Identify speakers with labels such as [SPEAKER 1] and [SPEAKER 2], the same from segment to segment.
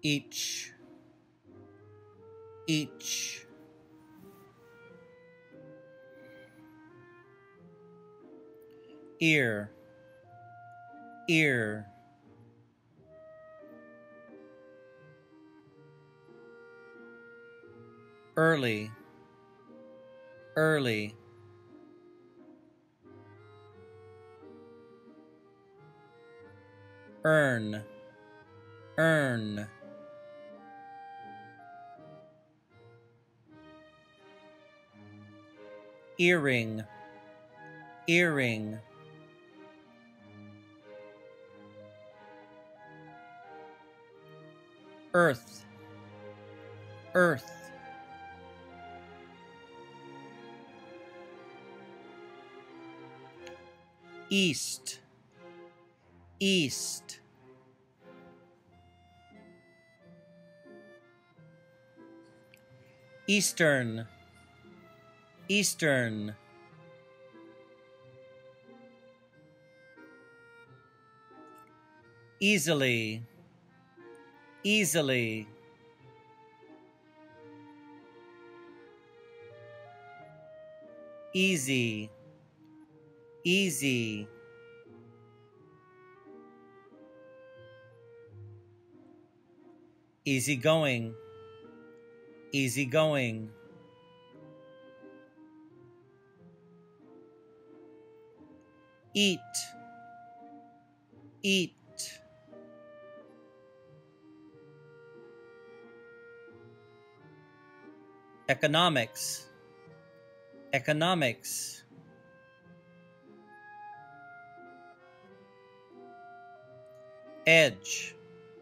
[SPEAKER 1] each, each, ear, ear, early, early, earn, earn, earring, earring, earth, earth, east, east, eastern, eastern, easily, easily, easy, easy, easygoing, easygoing, eat, eat, economics, economics, edge,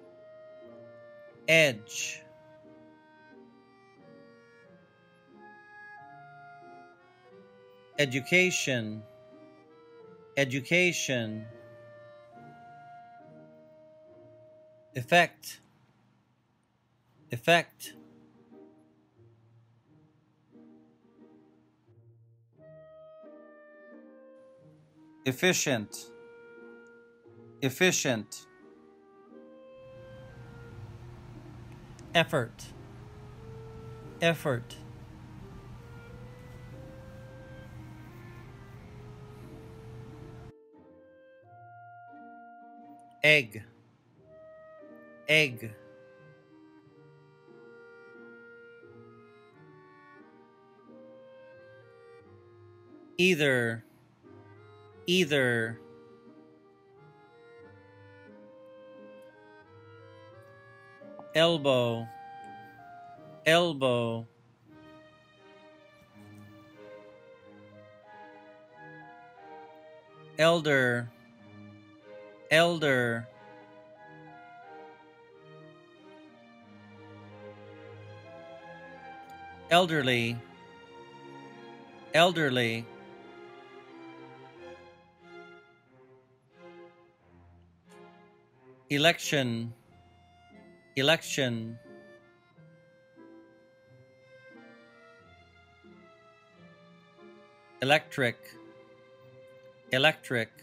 [SPEAKER 1] edge, education, education, effect, effect, efficient, efficient, effort, effort, egg, egg, either, either, elbow, elbow, elder, elder, elderly, elderly, election, election, electric, electric,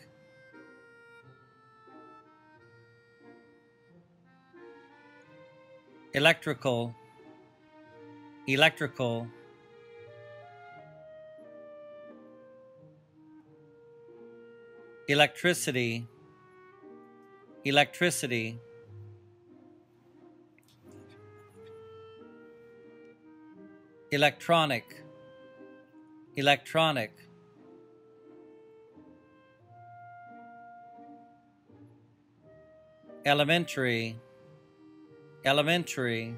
[SPEAKER 1] electrical, electrical, electricity, electricity, electronic, electronic, elementary, elementary,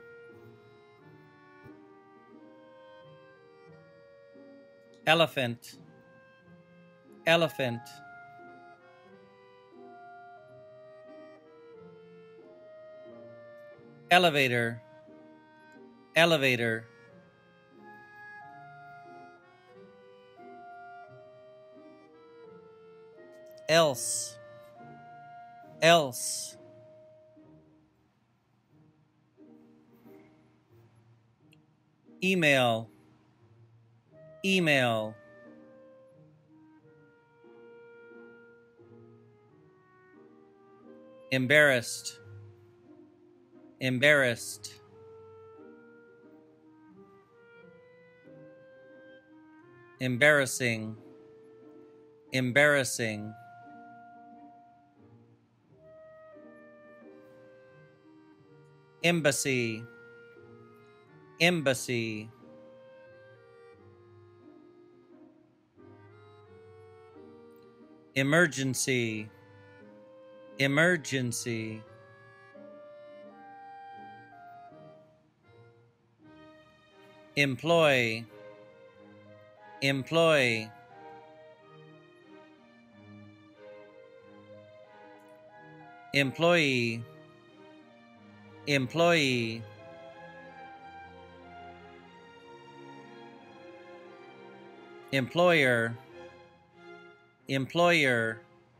[SPEAKER 1] elephant, elephant, elevator, elevator, else, else, email, email, embarrassed, embarrassed, embarrassing, embarrassing, embassy, embassy, emergency, emergency, employ, employ, employee, employee, employer, employer,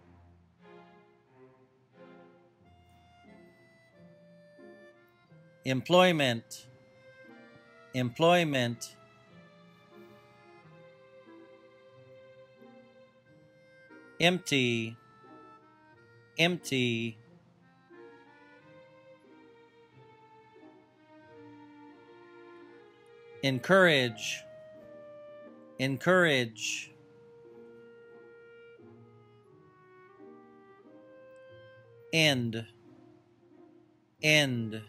[SPEAKER 1] employment, employment, empty, empty, encourage, encourage, end, end,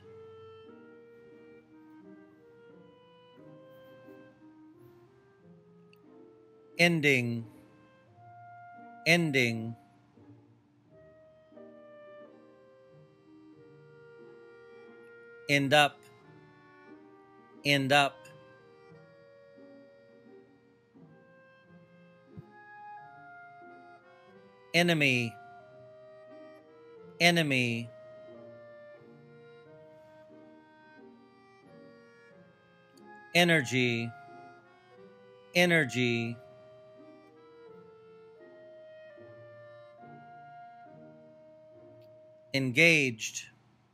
[SPEAKER 1] ending, ending, end up, end up, enemy, enemy, energy, energy, engaged,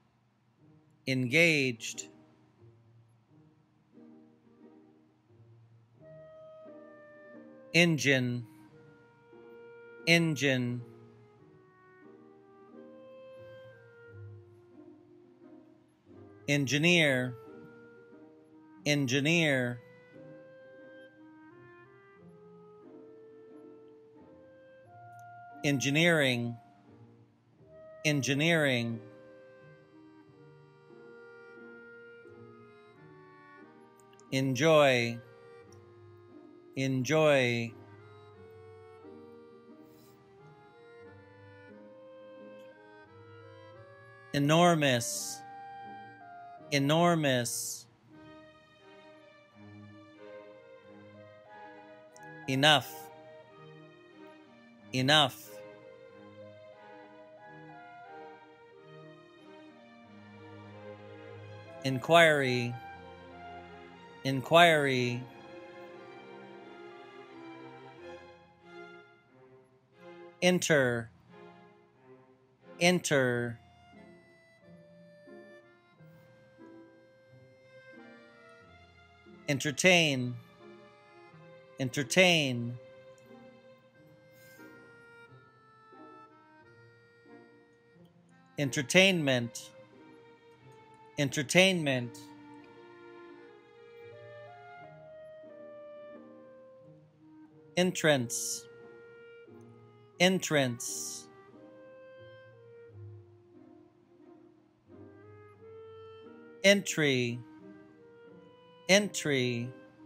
[SPEAKER 1] engaged, engine, engine, engineer, engineer, engineering, engineering, enjoy, enjoy, enormous, enormous, enough, enough, inquiry, inquiry, enter, enter, entertain, entertain, entertainment, entertainment, entrance, entrance, entry, entry,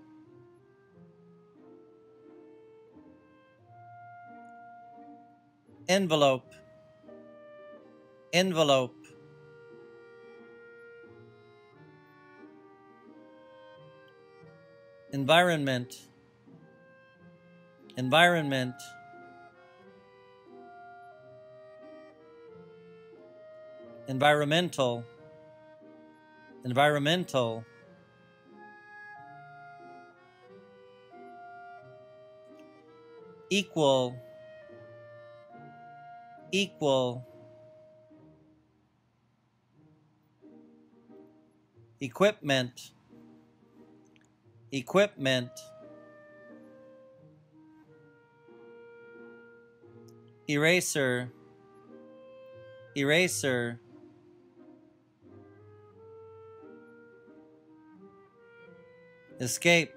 [SPEAKER 1] envelope, envelope, environment, environment, environmental, environmental, equal, equal, equipment, equipment, eraser, eraser, escape,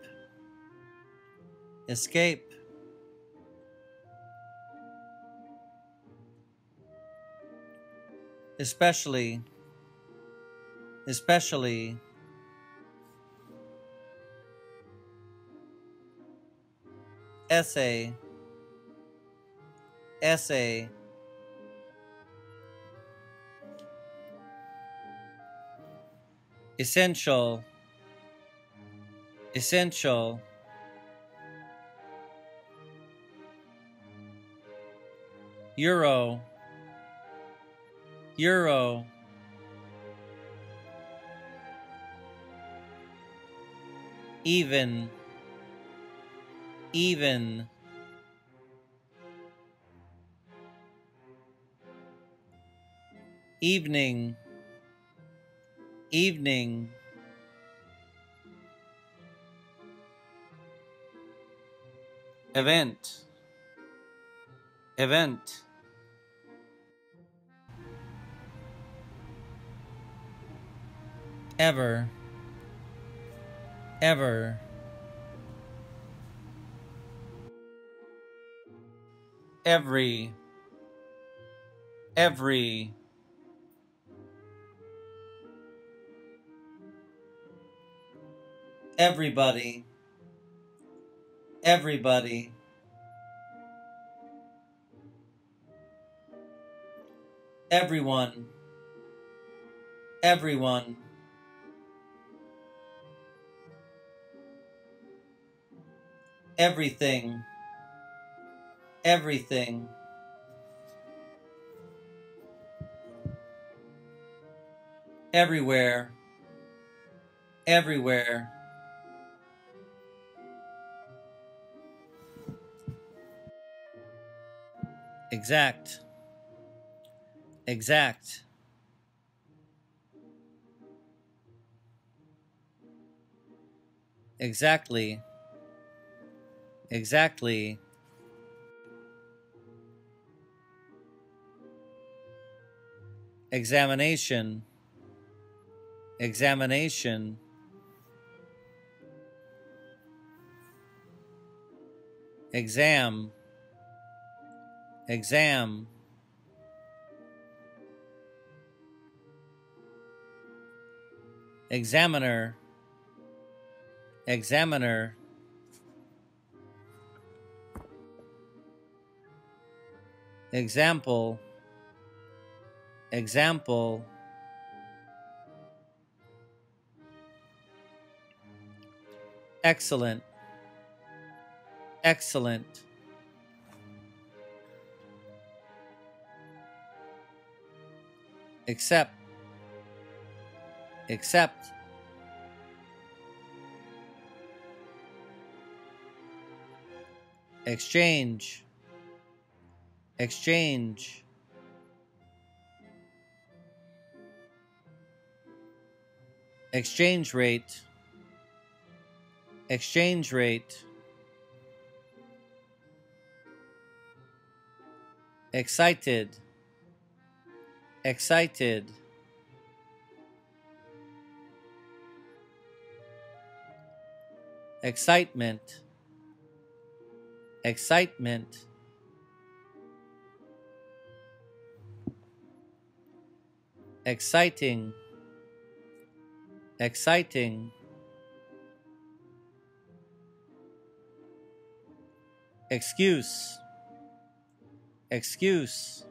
[SPEAKER 1] escape, especially, especially, essay, essay, essential, essential, euro, euro, even, even, evening, evening, event, event, ever, ever, every, every, everybody, everybody, everyone, everyone, everything, everything, everywhere, everywhere, exact, exact, exactly, exactly, examination, examination, exam, exam, examiner, examiner, example, example, excellent, excellent, accept, accept, exchange, exchange, exchange rate, exchange rate, excited, excited, excitement, excitement, exciting, exciting, excuse, excuse,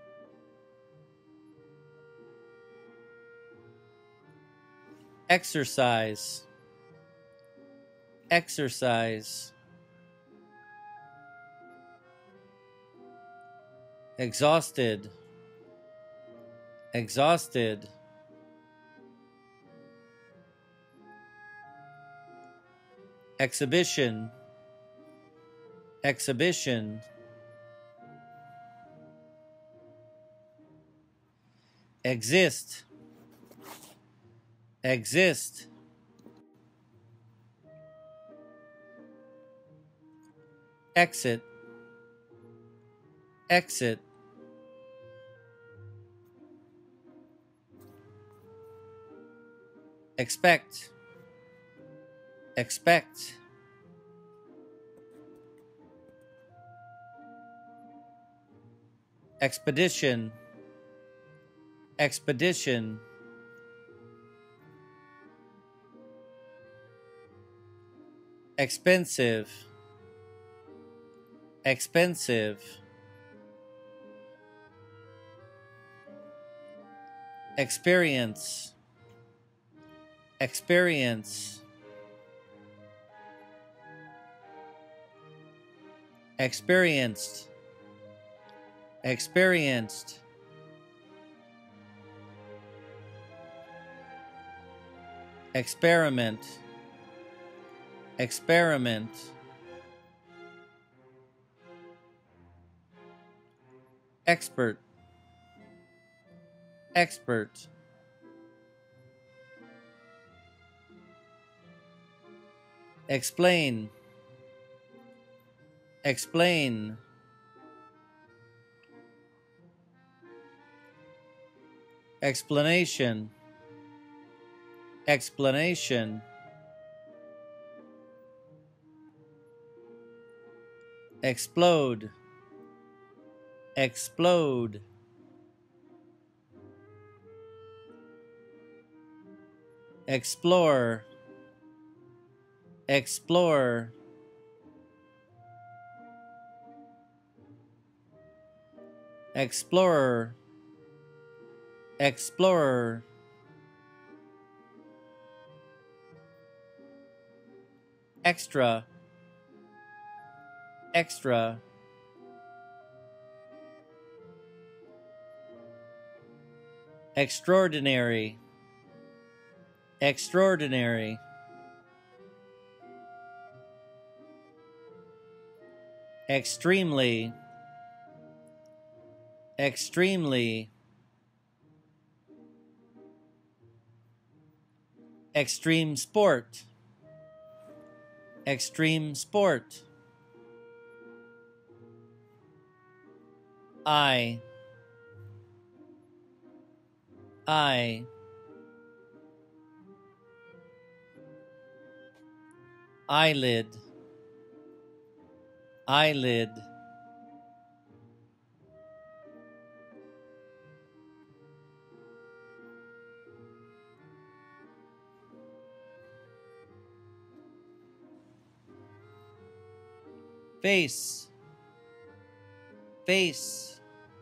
[SPEAKER 1] exercise, exercise, exhausted, exhausted, exhibition, exhibition, exist, exist, exit, exit, expect, expect, expedition, expedition, expensive, expensive, experience, experience, experienced, experienced, experiment, experiment, expert, expert, explain, explain, explanation, explanation, explode, explode, explore, explore, explorer, explorer, extra, extra, extraordinary, extraordinary, extremely, extremely, extreme sport, extreme sport, eye, eyelid, eyelid, face, face,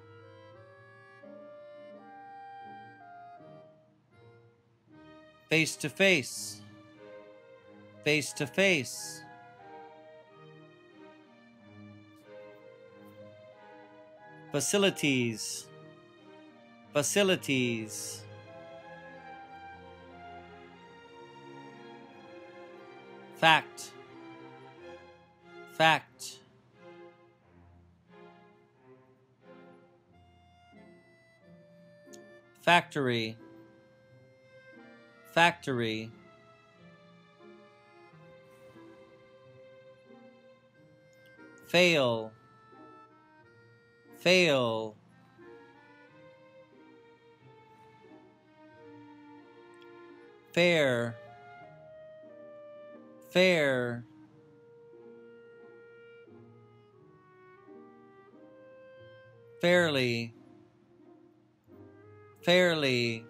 [SPEAKER 1] face to face, face to face, facilities, facilities, fact, fact, factory, factory, fail, fail, fair, fair, fairly, fairly,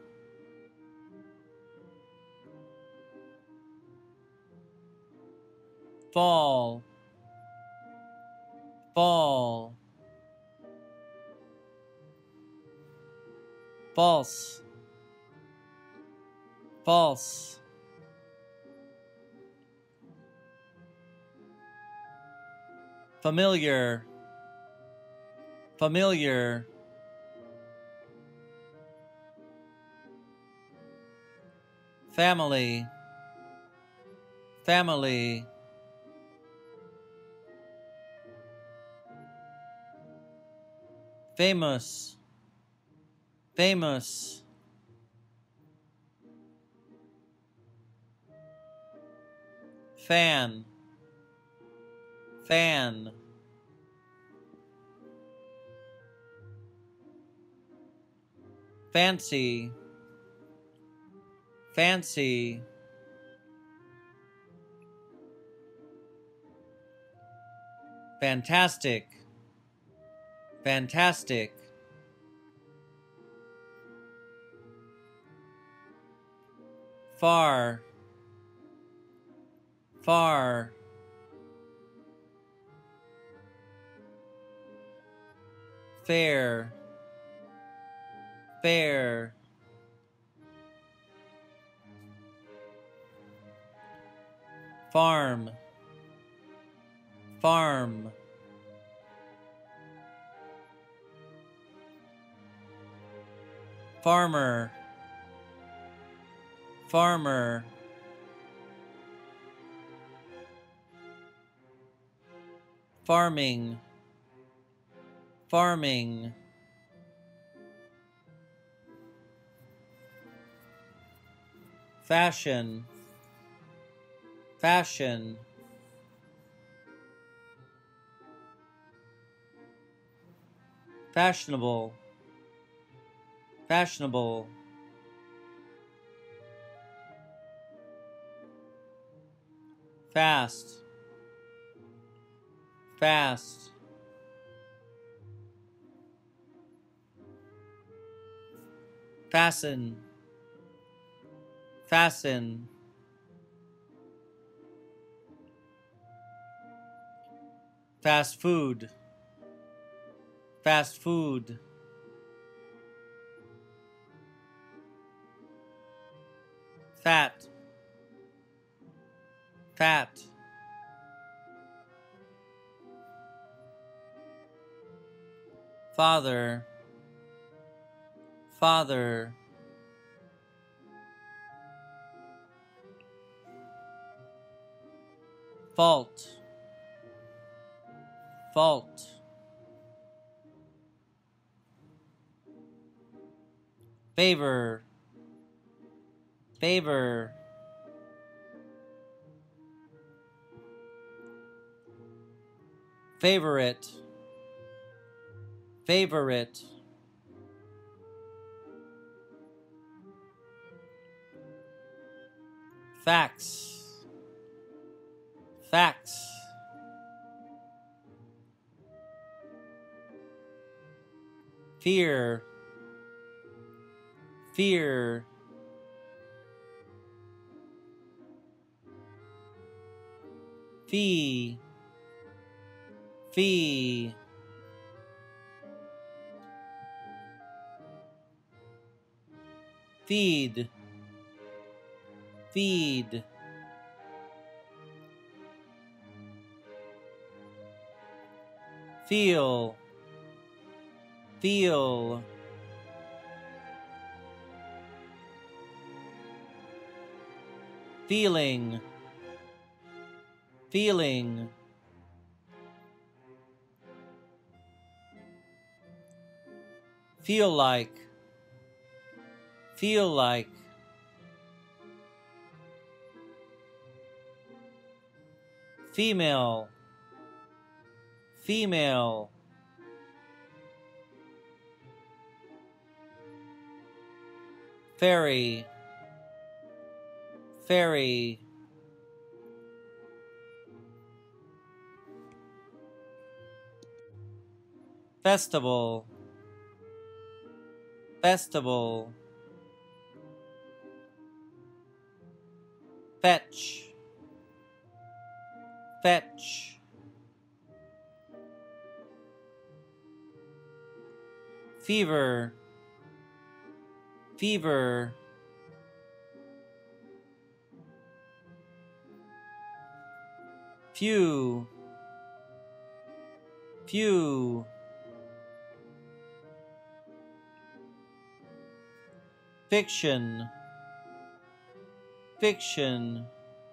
[SPEAKER 1] fall, fall, false, false, familiar, familiar, family, family, famous, famous, fan, fan, fancy, fancy, fantastic, fantastic. Far, far. Fair, fair. Farm, farm. Farmer, farmer. Farming, farming. Fashion, fashion. Fashionable, fashionable. Fast, fast. Fasten, fasten. Fast food, fast food. Fat, fat. Father, father. Fault, fault. Favor, favor. Favorite, favorite. Facts, facts. Fear, fear. Fee, fee. Feed, feed. Feel, feel. Feeling, feeling. Feel like, feel like. Female, female. Ferry, ferry. Festival, festival. Fetch, fetch. Fever, fever. Few, few. Fiction, fiction.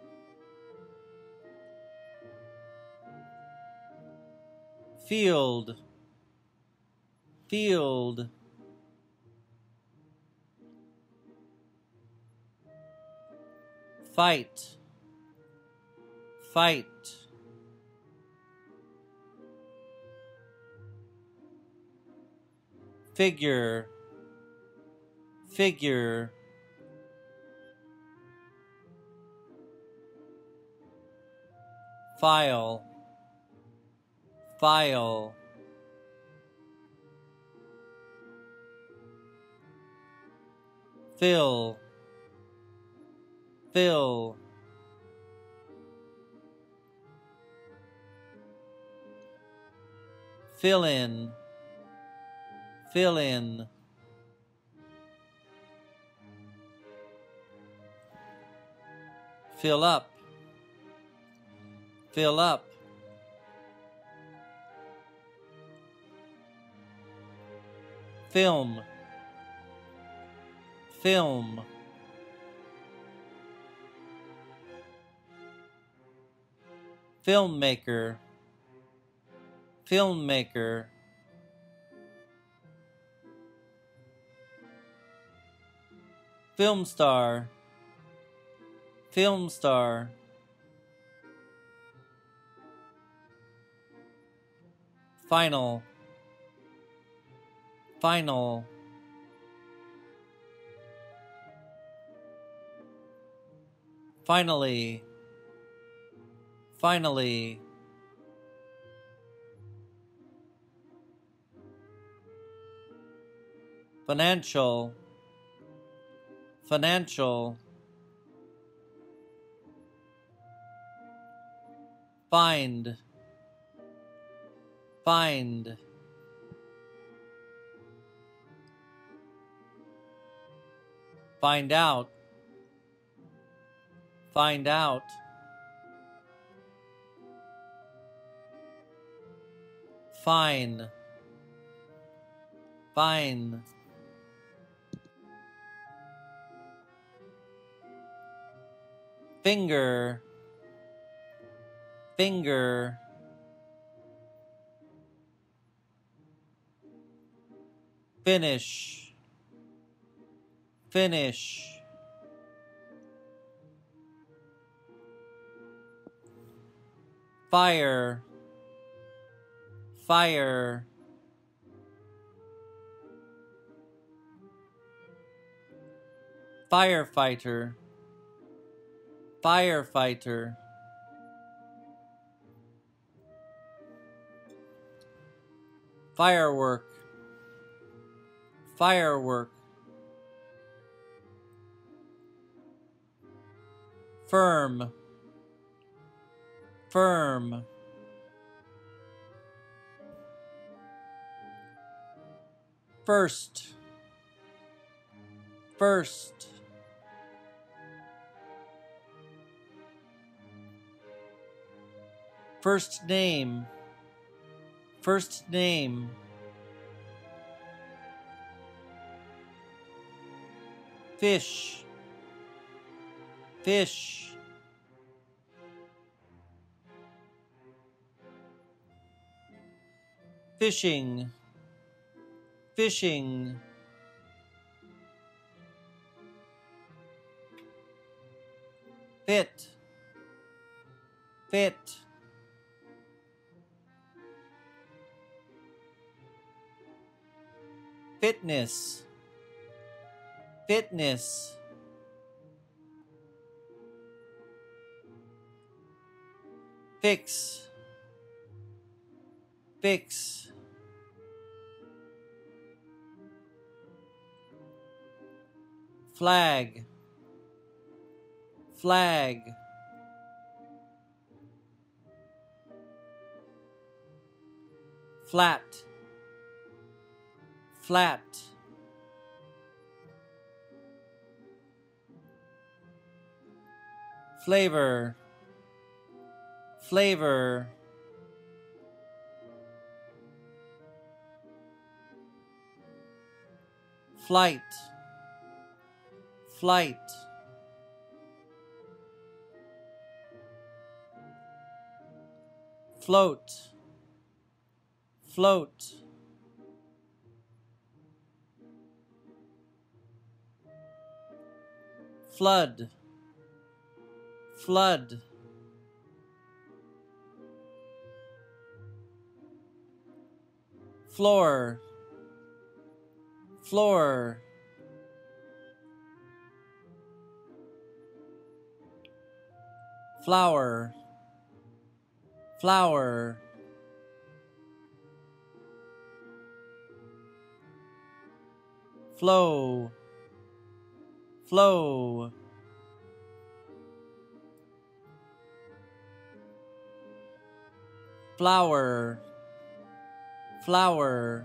[SPEAKER 1] Field, field. Fight, fight. Figure, figure. File, file, fill, fill, fill in, fill in, fill up, fill up, film, film, filmmaker, filmmaker, film star, film star, final, final, finally, finally, financial, financial, find, find, find out, find out, fine, fine, finger, finger, finish, finish, fire, fire, firefighter, firefighter, firework, firework, firm, firm, first, first, first name, first name, fish, fish, fishing, fishing, fit, fit, fitness, fitness, fix, fix, flag, flag, flat, flat, flavor, flavor, flight, flight, float, float, flood, flood, floor, floor, flower, flower, flow, flow, flower, flower,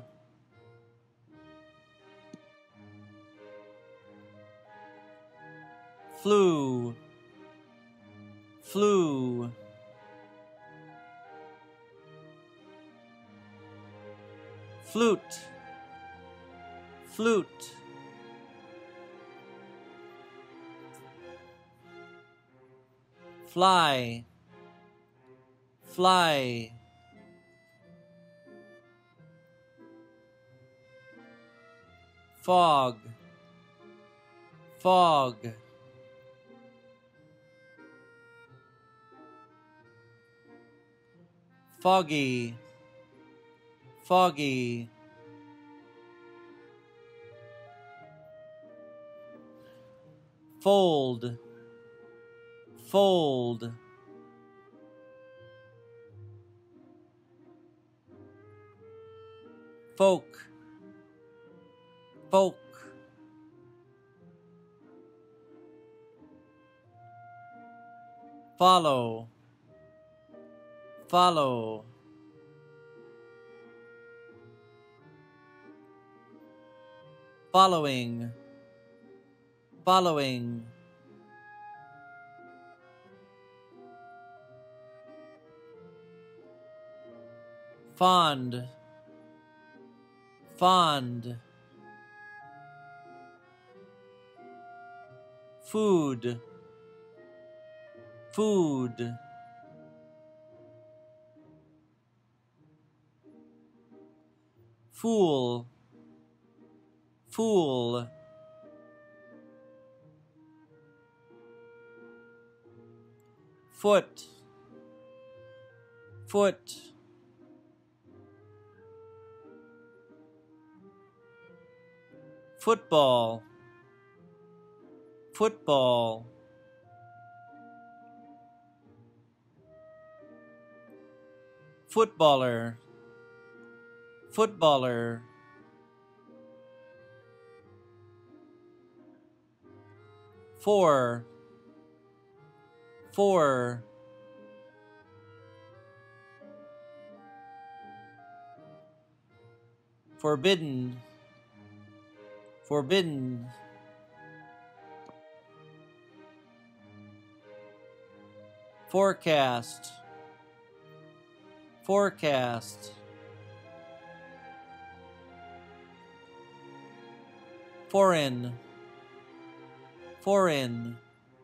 [SPEAKER 1] flu, flu, flute, flute, fly, fly, fog, fog, foggy, foggy, fold, fold, folk, folk, follow, follow, following, following, fond, fond, food, food, fool, fool, foot, foot, football, football, footballer, footballer, four, four, forbidden, forbidden, forecast, forecast, foreign, foreign,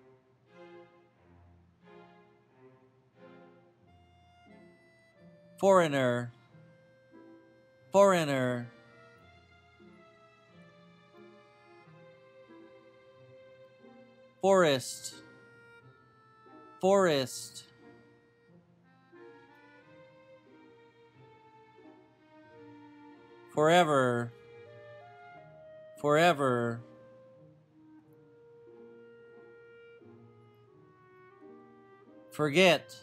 [SPEAKER 1] foreigner, foreigner, forest, forest, forever, forever, forget,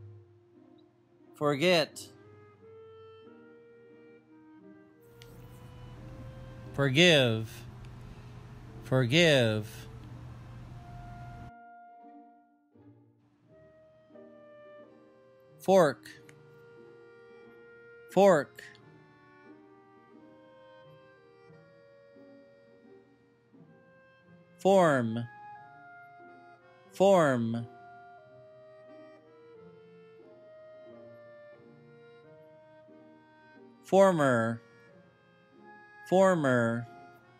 [SPEAKER 1] forget, forgive, forgive, fork, fork, form, form, former, former,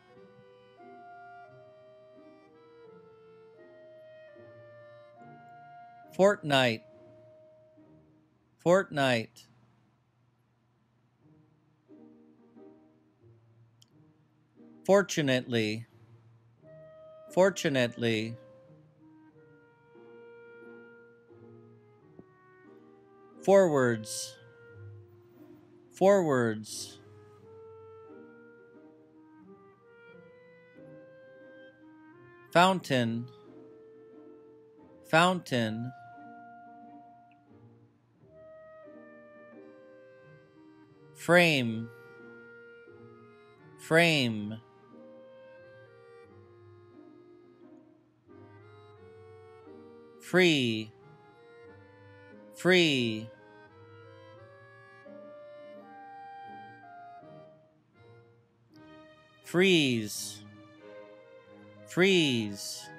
[SPEAKER 1] fortnight, fortnight, fortunately, fortunately, forwards, forwards, fountain, fountain, frame, frame, free, free, freeze, freeze,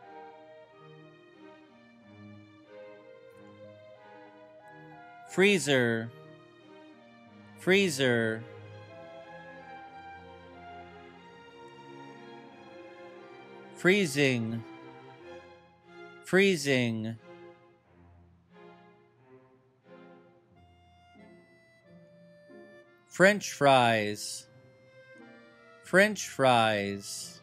[SPEAKER 1] freezer, freezer, freezing, freezing, French fries, French fries,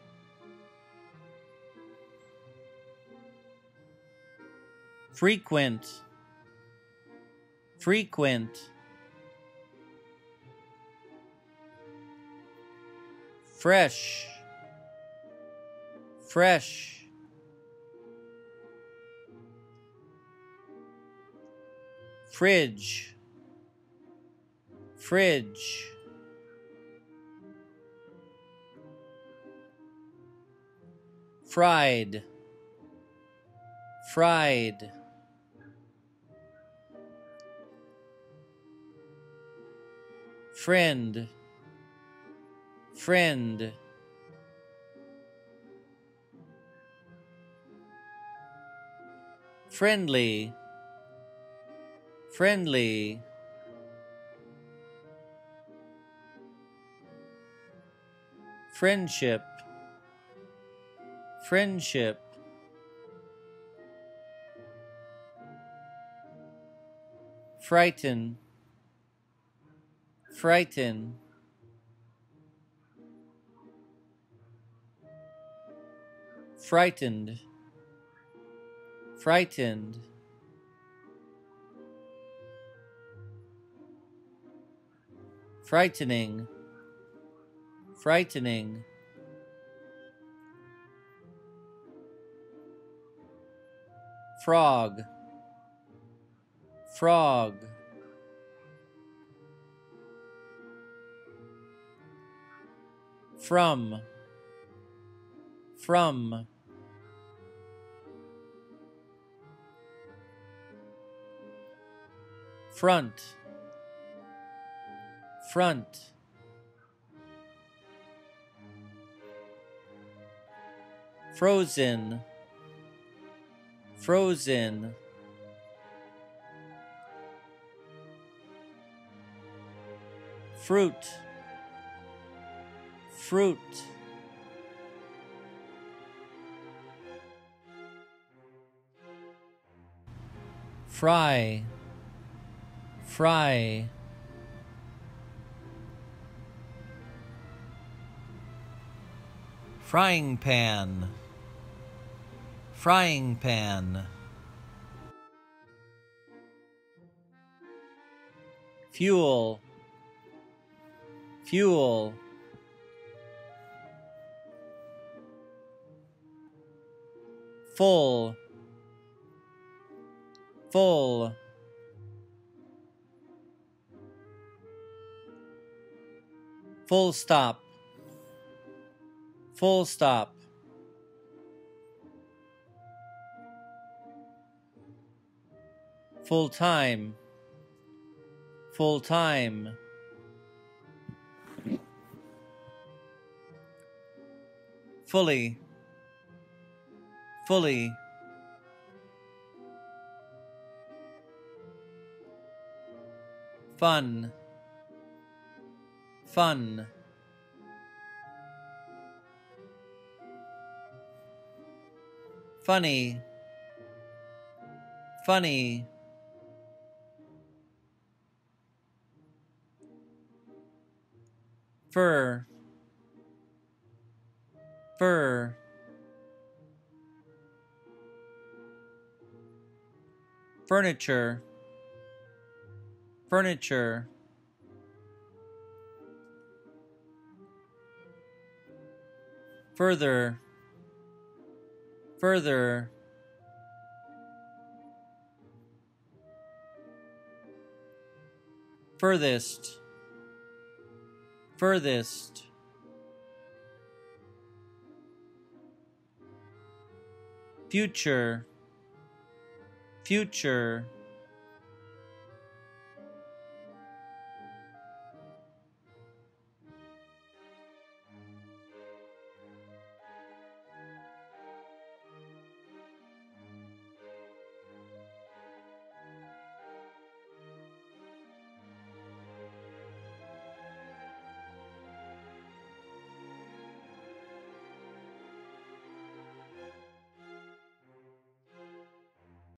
[SPEAKER 1] frequent, frequent, fresh, fresh, fridge, fridge, fried, fried, friend, friend, friendly, friendly, friendship, friendship, frighten, frighten, frightened, frightened, frightening, frightening, frog, frog, from, front, front, frozen, frozen, fruit, fruit, fry, fry, frying pan, frying pan, fuel, fuel, full, full, full stop, full stop, full time, full time, fully, fully, fun, fun, funny, funny, fur, fur, furniture, furniture, further, further, furthest, furthest, future, future